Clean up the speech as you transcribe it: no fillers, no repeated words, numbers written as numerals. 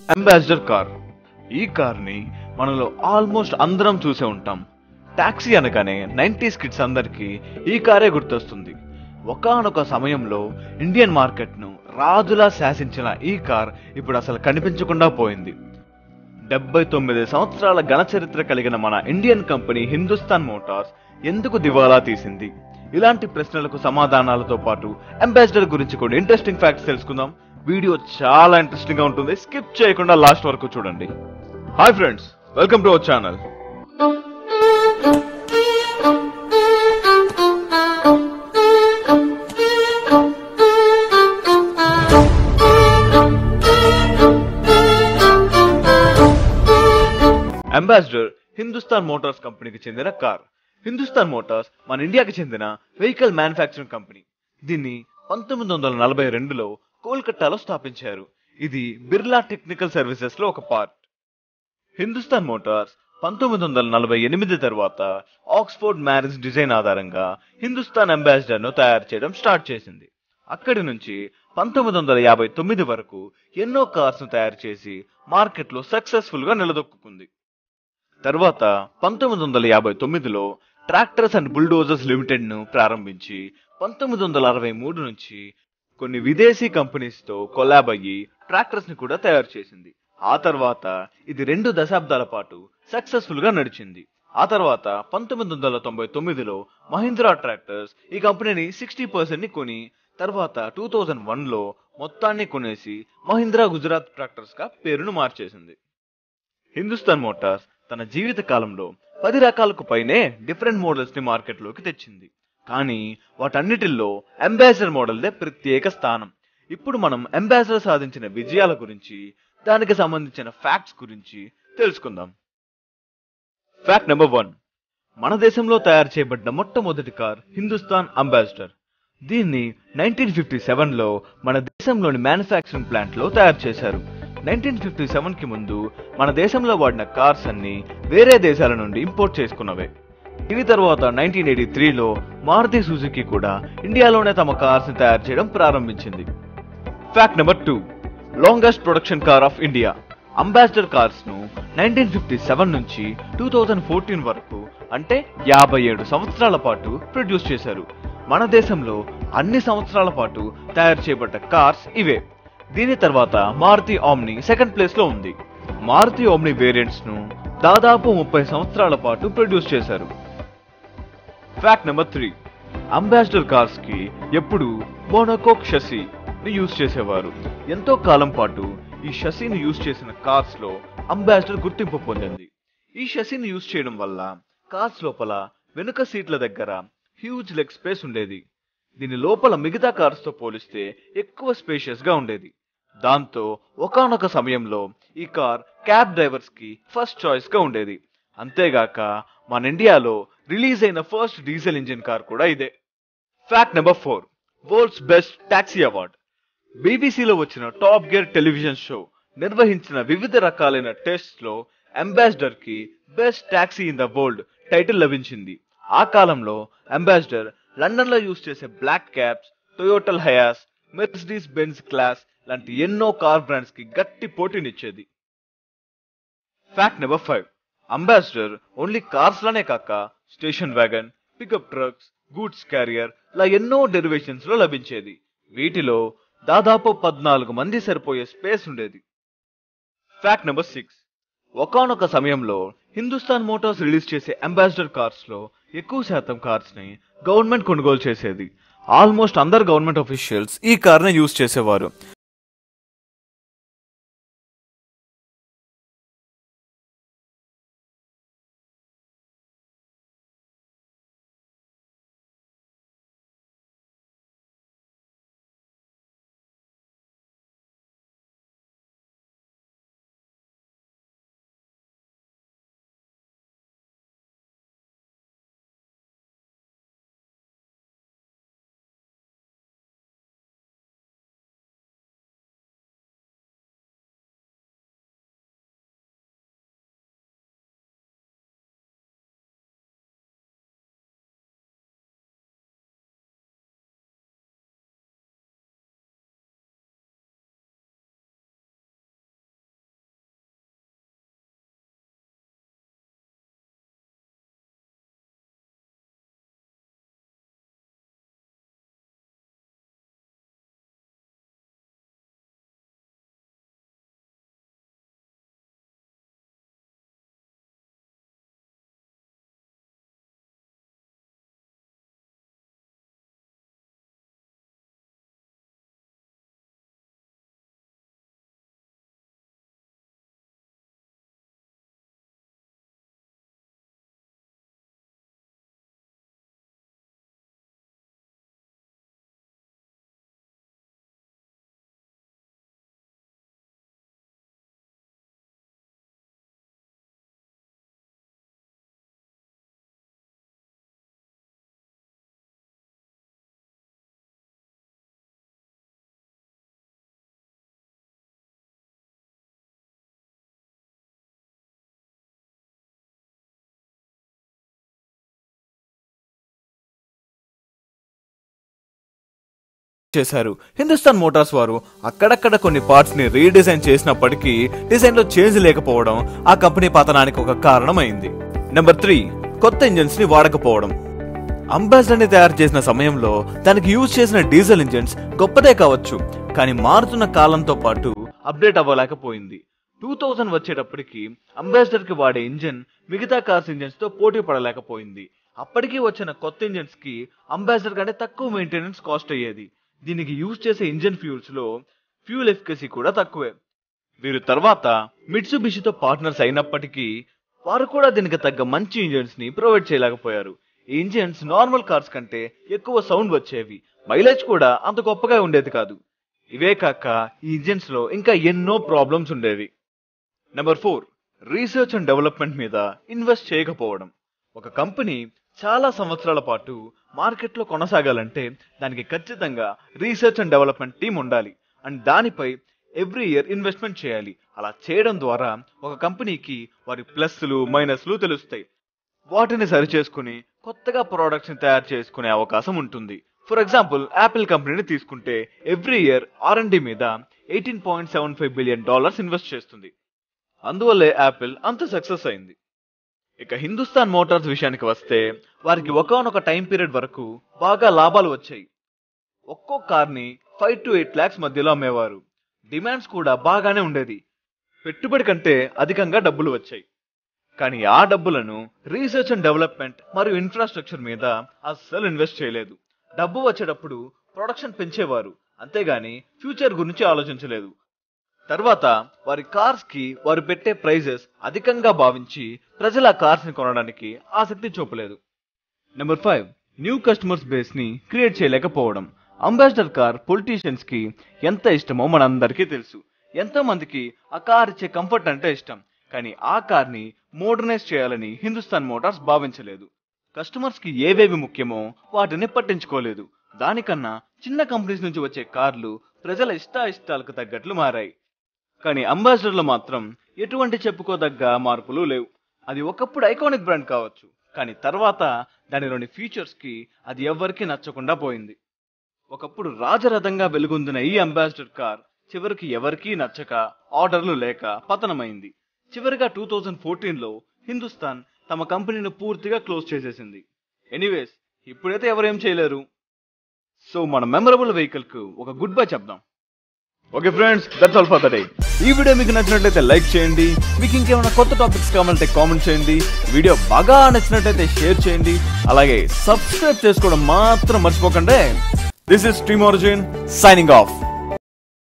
Ambassador car. ఈ కార్ని మనలో ఆల్మోస్ట్ అందరం చూసే ఉంటాం. టాక్సీ అనగానే 90s కిడ్స్ అందరికీ ఈ కారే గుర్తొస్తుంది. ఒకానొక సమయంలో ఇండియన్ మార్కెట్ను రాజులా శాసించిన ఈ కార్ ఇప్పుడు అసలు కనిపించకుండా పోయింది. 79 సంవత్సరాల ఘన చరిత్ర కలిగిన మన ఇండియన్ కంపెనీ హిందుస్థాన్ మోటార్స్ ఎందుకు దివాలా తీసింది? ఇలాంటి ప్రశ్నలకు సమాధానాలతో పాటు అంబాసిడర్ గురించి కొన్ని ఇంట్రెస్టింగ్ ఫ్యాక్ట్స్ తెలుసుకుందాం. వీడియో చాలా ఇంట్రెస్టింగ్ గా ఉంటుంది. స్కిప్ చేయకుండా లాస్ట్ వరకు చూడండి. Hi friends, welcome to our channel. Ambassador Hindustan Motors కంపెనీకి చెందిన కార్. హిందుస్థాన్ మోటార్స్ మన ఇండియాకి చెందిన వెహికల్ మ్యానుఫ్యాక్చరింగ్ కంపెనీ. దీన్ని 1942లో కోల్కతాలో స్థాపించారు. ఇది బిర్లా టెక్నికల్ సర్వీసెస్ లో ఒక పార్ట్. హిందుస్థాన్ మోటార్స్ 1948 తర్వాత ఆక్స్ఫోర్డ్ మ్యారేజ్ డిజైన్ ఆధారంగా హిందుస్థాన్ అంబాసిడర్ ను తయారు చేయడం స్టార్ట్ చేసింది. అక్కడి నుంచి 1959 వరకు ఎన్నో కార్స్ ను తయారు చేసి మార్కెట్ లో సక్సెస్ఫుల్ గా నిలదొక్కుంది. తర్వాత 1959లో ట్రాక్టర్స్ అండ్ బుల్డోజర్స్ లిమిటెడ్ ను ప్రారంభించి 1963 నుంచి కొన్ని విదేశీ కంపెనీస్ తో కొలాబ్ అయ్యి ట్రాక్టర్స్ ని కూడా తయారు చేసింది. ఆ తర్వాత ఇది 2 దశాబ్దాల పాటు సక్సెస్ఫుల్ గా నడిచింది. ఆ తర్వాత 1999లో మహీంద్రా ట్రాక్టర్స్ ఈ కంపెనీని 60% ని కొని తర్వాత 2001లో మొత్తాన్ని కొనేసి మహీంద్రా గుజరాత్ ట్రాక్టర్స్ గా పేరును మార్చేసింది. హిందుస్థాన్ మోటార్స్ తన జీవిత కాలంలో 10 రకాలకు పైనే డిఫరెంట్ మోడల్స్ ని మార్కెట్ లోకి తెచ్చింది. కానీ వాటన్నిటిల్లో అంబాసిడర్ మోడల్దే ప్రత్యేక స్థానం. ఇప్పుడు మనం అంబాసిడర్ సాధించిన విజయాల గురించి, దానికి సంబంధించిన ఫ్యాక్ట్స్ గురించి తెలుసుకుందాం. Fact number 1. మన దేశంలో తయారు చేయబడ్డ మొట్టమొదటి కార్ హిందుస్థాన్ అంబాసిడర్. దీన్ని 1957లో మన దేశంలోని మ్యానుఫ్యాక్చరింగ్ ప్లాంట్ లో తయారు చేశారు. 1957 కి ముందు మన దేశంలో వాడిన కార్స్ అన్ని వేరే దేశాల నుండి ఇంపోర్ట్ చేసుకున్నవే. దీని తర్వాత 1983లో మారుతి సుజుకి కూడా ఇండియాలోనే తమ కార్స్ ని తయారు చేయడం ప్రారంభించింది. Fact number 2. Longest production car of India. Ambassador cars ను 1957 నుంచి 2014 వరకు అంటే 57 సంవత్సరాల పాటు ప్రొడ్యూస్ చేశారు. మన దేశంలో అన్ని సంవత్సరాల పాటు తయారు చేయబడ్డ కార్స్ ఇవే. దీని తర్వాత మారుతి ఆమ్ని సెకండ్ ప్లేస్ లో ఉంది. మారుతి ఆమ్ని వేరియంట్స్ ను దాదాపు 30 సంవత్సరాల పాటు ప్రొడ్యూస్ చేశారు. Fact number 3. అంబాసిడర్ కార్స్ కి ఎప్పుడు మోనోకోక్ షసీ ని యూజ్ చేసేవారు. ఎంతో కాలం పాటు ఈ షసీని యూజ్ చేసిన కార్స్ లో అంబాసిడర్ గుర్తింపు పొందింది. ఈ షసీని యూజ్ చేయడం వల్ల కార్స్ లోపల వెనుక సీట్ల దగ్గర హ్యూజ్ లెగ్ స్పేస్ ఉండేది. దీని లోపల మిగతా కార్స్ తో పోలిస్తే ఎక్కువ స్పేషియస్ గా ఉండేది. దాంతో ఒకానొక సమయంలో ఈ కార్ క్యాబ్ డ్రైవర్స్ కి ఫస్ట్ చాయిస్ గా ఉండేది. అంతేగాక మన ఇండియాలో రిలీజ్ అయిన ఫస్ట్ డీజిల్ ఇంజిన్ కార్ కూడా ఇదే. Fact number 4. World's best taxi award. బీబీసీలో వచ్చిన టాప్ గేర్ టెలివిజన్ షో నిర్వహించిన వివిధ రకాలైన టెస్ట్స్ లో అంబాసిడర్ కి best taxi in the world title లభించింది. ఆ కాలంలో అంబాసిడర్ లండన్ లో యూజ్ చేసే black cabs, Toyota Hiace, Mercedes Benz class లాంటి ఎన్నో కార్ బ్రాండ్స్ కి గట్టి పోటీనిచ్చేది. Fact number 5. Ambassador only cars లోనే కాక station wagon, pickup trucks, goods carrier లా ఎన్నో డెరివేషన్స్ లో లభించేది. వీటిలో దాదాపు 14 మంది సరిపోయే స్పేస్ ఉండేది. Fact number 6. ఒకానొక సమయంలో హిందుస్థాన్ మోటార్స్ రిలీజ్ చేసే అంబాసిడర్ కార్స్ లో ఎక్కువ శాతం కార్స్ ని గవర్నమెంట్ కొనుగోలు చేసేది. ఆల్మోస్ట్ అందరు గవర్నమెంట్ ఆఫీషియల్స్ ఈ కార్ ని యూజ్ చేసేవారు. చేశారు. హిందుస్థాన్ మోటార్స్ వారు అక్కడక్కడ కొన్ని పార్ట్స్ ని రీడిజైన్ చేసినప్పటికీ డిజైన్ లో చేంజ్ లేకపోవడం ఆ కంపెనీ పతనానికి ఒక కారణమైంది. నెంబర్ 3, కొత్త ఇంజిన్స్ ని వాడకపోవడం. అంబాసిడర్ ని తయారు చేసిన సమయంలో దానికి యూజ్ చేసిన డీజిల్ ఇంజిన్స్ గొప్పదే కావచ్చు, కానీ మారుతున్న కాలంతో పాటు అప్డేట్ అవ్వలేకపోయింది. 2000 వచ్చేటప్పటికి అంబాసిడర్ కి వాడే ఇంజిన్ మిగతా కార్స్ ఇంజిన్స్ తో పోటీ పడలేకపోయింది. అప్పటికి వచ్చిన కొత్త ఇంజిన్స్ కి అంబాసిడర్ కంటే తక్కువ మెయింటెనెన్స్ కాస్ట్ అయ్యేది. దీనికి యూజ్ చేసే ఇంజిన్ ఫ్యూల్స్ లో ఫ్యూల్ ఎఫికసీ కూడా తక్కువే. వీరు తర్వాత మిట్సుబిషితో పార్ట్నర్స్ అయినప్పటికీ వారు కూడా దీనికి తగ్గ మంచి ఇంజిన్స్ ని ప్రొవైడ్ చేయలేకపోయారు. ఈ ఇంజిన్స్ నార్మల్ కార్స్ కంటే ఎక్కువ సౌండ్ వచ్చేవి, మైలేజ్ కూడా అంత గొప్పగా ఉండేది కాదు. ఇవే కాక ఈ ఇంజిన్స్ లో ఇంకా ఎన్నో ప్రాబ్లమ్స్ ఉండేవి. నెంబర్ 4, రీసెర్చ్ అండ్ డెవలప్మెంట్ మీద ఇన్వెస్ట్ చేయకపోవడం. ఒక కంపెనీ చాలా సంవత్సరాల పాటు మార్కెట్లో కొనసాగాలంటే దానికి ఖచ్చితంగా రీసెర్చ్ అండ్ డెవలప్మెంట్ టీం ఉండాలి అండ్ దానిపై ఎవ్రీ ఇయర్ ఇన్వెస్ట్మెంట్ చేయాలి. అలా చేయడం ద్వారా ఒక కంపెనీకి వారి ప్లస్లు మైనస్లు తెలుస్తాయి. వాటిని సరిచేసుకుని కొత్తగా ప్రోడక్ట్స్ ని తయారు చేసుకునే అవకాశం ఉంటుంది. ఫర్ ఎగ్జాంపుల్ యాపిల్ కంపెనీని తీసుకుంటే ఎవ్రీ ఇయర్ R&D మీద $18.75 బిలియన్ ఇన్వెస్ట్ చేస్తుంది. అందువల్లే యాపిల్ అంత సక్సెస్ అయింది. ఇక హిందుస్థాన్ మోటార్స్ విషయానికి వస్తే వారికి ఒకానొక టైం పీరియడ్ వరకు బాగా లాభాలు వచ్చాయి. ఒక్కో కార్ని 5 to 8 lakhs మధ్యలో అమ్మేవారు. డిమాండ్స్ కూడా బాగానే ఉండేది. పెట్టుబడి కంటే అధికంగా డబ్బులు వచ్చాయి. కానీ ఆ డబ్బులను రీసెర్చ్ అండ్ డెవలప్మెంట్ మరియు ఇన్ఫ్రాస్ట్రక్చర్ మీద అస్సలు ఇన్వెస్ట్ చేయలేదు. డబ్బు వచ్చేటప్పుడు ప్రొడక్షన్ పెంచేవారు, అంతేగాని ఫ్యూచర్ గురించి ఆలోచించలేదు. తర్వాత వారి కార్స్ కి వారు పెట్టే ప్రైజెస్ అధికంగా భావించి ప్రజలు ఆ కార్స్ ని కొనడానికి ఆసక్తి చూపలేదు. నెంబర్ 5, న్యూ కస్టమర్స్ బేస్ ని క్రియేట్ చేయలేకపోవడం. అంబాసిడర్ కార్ పొలిటీషియన్స్ కి ఎంత ఇష్టమో మనందరికీ తెలుసు. ఎంతో మందికి ఆ కార్ ఇచ్చే కంఫర్ట్ అంటే ఇష్టం, కానీ ఆ కార్ ని మోడర్నైజ్ చేయాలని హిందుస్థాన్ మోటార్స్ భావించలేదు. కస్టమర్స్ కి ఏవేవి ముఖ్యమో వాటిని పట్టించుకోలేదు. దానికన్నా చిన్న కంపెనీస్ నుంచి వచ్చే కార్లు ప్రజల ఇష్టాలకు తగ్గట్లు మారాయి. కానీ అంబాసిడర్ లో మాత్రం ఎటువంటి చెప్పుకోదగ్గ మార్పులు లేవు. అది ఒకప్పుడు ఐకానిక్ బ్రాండ్ కావచ్చు, కానీ తర్వాత దానిలోని ఫీచర్స్ కి అది ఎవరికి నచ్చకుండా పోయింది. ఒకప్పుడు రాజరథంగా వెలుగొందిన ఈ అంబాసిడర్ కార్ చివరికి ఎవరికీ నచ్చక ఆర్డర్లు లేక పతనమైంది. చివరిగా 2014లో హిందుస్థాన్ తమ కంపెనీని పూర్తిగా క్లోజ్ చేసేసింది. ఎనీవేస్, ఇప్పుడైతే ఎవరేం చేయలేరు. సో మన మెమరబుల్ వెహికల్ కు ఒక గుడ్ బై చెప్దాం. Okay friends, that's all for the day. ఈ వీడియో మీకు నచ్చినట్లయితే లైక్ చేయండి. మీకు ఇంకేమైనా కొత్త టాపిక్స్ కావాలంటే కామెంట్ చేయండి. వీడియో బాగా నచ్చినట్లయితే షేర్ చేయండి. అలాగే సబ్స్క్రైబ్ చేసుకోవడం మాత్రం మర్చిపోకండి. This is team Origin signing of.